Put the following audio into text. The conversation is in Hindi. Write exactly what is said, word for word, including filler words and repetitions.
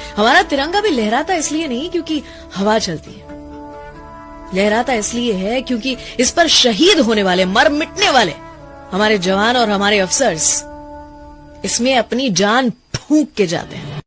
हमारा तिरंगा भी लहराता इसलिए नहीं क्योंकि हवा चलती है, लहराता इसलिए है क्योंकि इस पर शहीद होने वाले, मर मिटने वाले हमारे जवान और हमारे अफसर्स इसमें अपनी जान फूंक के जाते हैं।